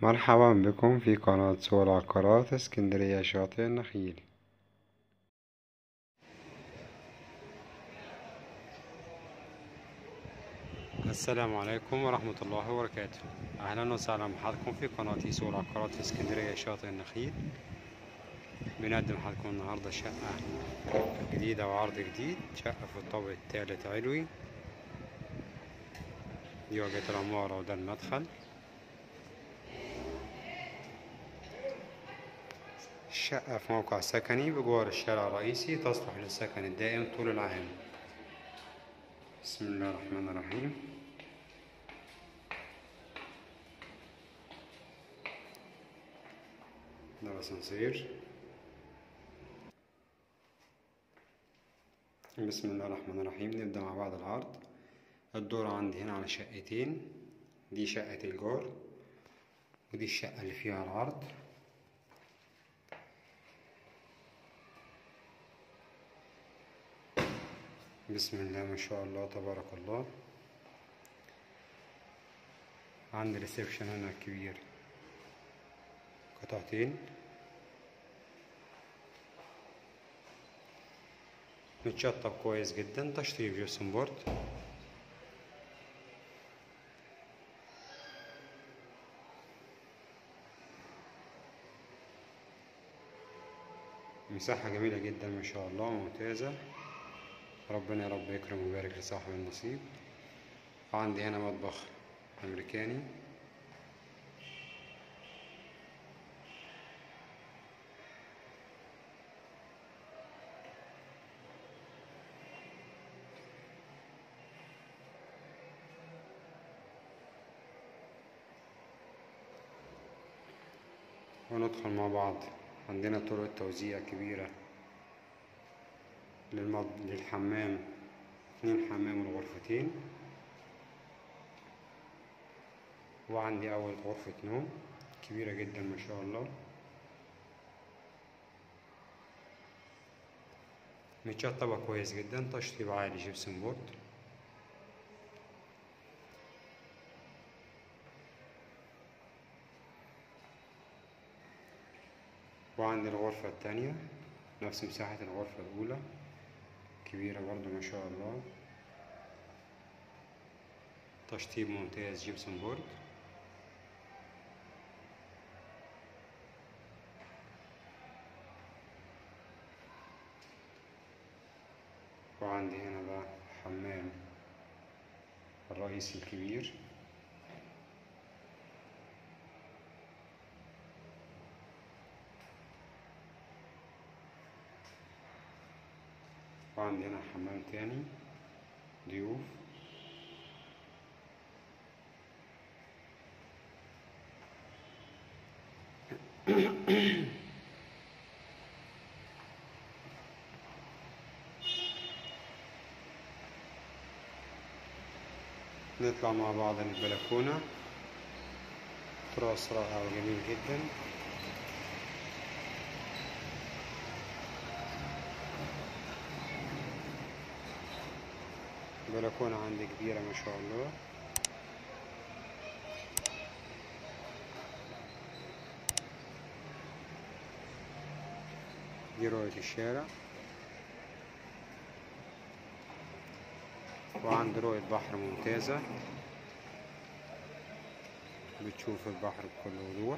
مرحبا بكم في قناة سوق العقارات اسكندرية شاطئ النخيل. السلام عليكم ورحمة الله وبركاته. أهلا وسهلا بحضراتكم في قناة سوق العقارات في اسكندرية شاطئ النخيل. بنقدم لحضراتكم النهاردة شقة جديدة وعرض جديد، شقة في الطابق الثالث علوي. دي واجهة العمارة وده المدخل. الشقة في موقع سكني بجوار الشارع الرئيسي، تصلح للسكن الدائم طول العام. بسم الله الرحمن الرحيم. ده الأسانسير. بسم الله الرحمن الرحيم. نبدأ مع بعض العرض. الدور عندي هنا على شقتين، دي شقة الجار ودي الشقة اللي فيها العرض. بسم الله ما شاء الله تبارك الله. عندي ريسبشن هنا كبير، قطعتين، متشطب كويس جدا، تشطيب جبسن بورد. مساحة جميلة جدا ما شاء الله، ممتازة. ربنا يا رب يكرم ويبارك لصاحب النصيب. عندي هنا مطبخ أمريكاني. وندخل مع بعض. عندنا طرق توزيع كبيرة للحمام، 2 حمام وغرفتين. وعندي أول غرفة نوم كبيرة جدا ما شاء الله، متشطبة كويس جدا، تشطيب عالي جبسن بورد. وعندي الغرفة التانية نفس مساحة الغرفة الأولى، كبيرة برضو ما شاء الله، تشطيب ممتاز جبسن بورد. وعندي هنا بقى حمام الرئيسي الكبير. وعندي هنا حمام تاني ضيوف. نطلع مع بعض البلكونة، تراس رائع وجميل جدا. البلكونة عندي كبيرة ما شاء الله. دي رؤية الشارع، وعندي رؤية بحر ممتازة، بتشوف البحر بكل وضوح.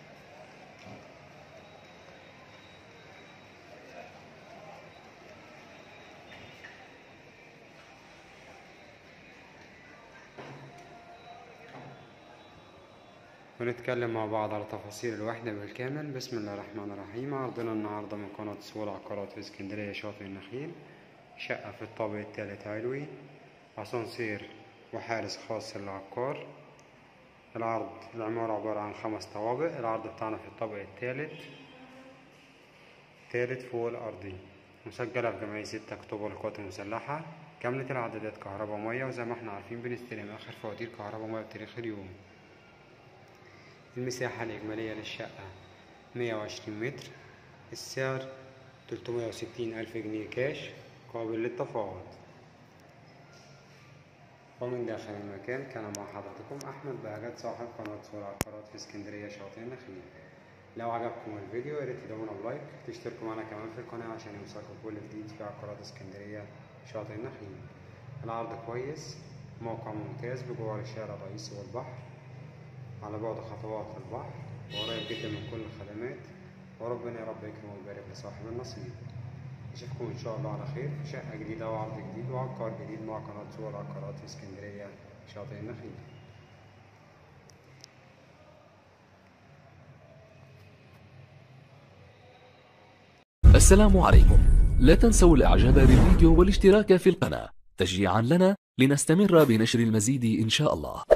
ونتكلم مع بعض على تفاصيل الوحدة بالكامل. بسم الله الرحمن الرحيم. عرضنا النهاردة من قناة سوق العقارات في اسكندرية شاطئ النخيل، شقة في الطابق الثالث علوي، أسانسير وحارس خاص للعقار. العمارة عبارة عن 5 طوابق. العرض بتاعنا في الطابق الثالث فوق الأرضي، مسجلة في جمعية 6 أكتوبر للقوات المسلحة، كاملة العدادات كهرباء ومية، وزي ما احنا عارفين بنستلم آخر فواتير كهرباء ومية بتاريخ اليوم. المساحة الإجمالية للشقة 120 متر. السعر 360 ألف جنيه كاش قابل للتفاوض. ومن داخل المكان كان مع حضرتكم أحمد بهجت صاحب قناة صور عقارات في اسكندرية شاطئ النخيل. لو عجبكم الفيديو ياريت تدعمونا بلايك، تشتركوا معنا كمان في القناة عشان يوصلكم كل جديد في عقارات اسكندرية شاطئ النخيل. العرض كويس، موقع ممتاز بجوار الشارع الرئيسي والبحر، على بعد خطوات البحر، وقريب جدا من كل الخدمات، وربنا يا رب يكرم ويبارك لصاحب النصيب. أشوفكم إن شاء الله على خير في شقة جديدة وعرض جديد وعقار جديد مع قناة صور عقارات في اسكندرية شاطئ النخيل. السلام عليكم. لا تنسوا الاعجاب بالفيديو والاشتراك في القناة تشجيعا لنا لنستمر بنشر المزيد إن شاء الله.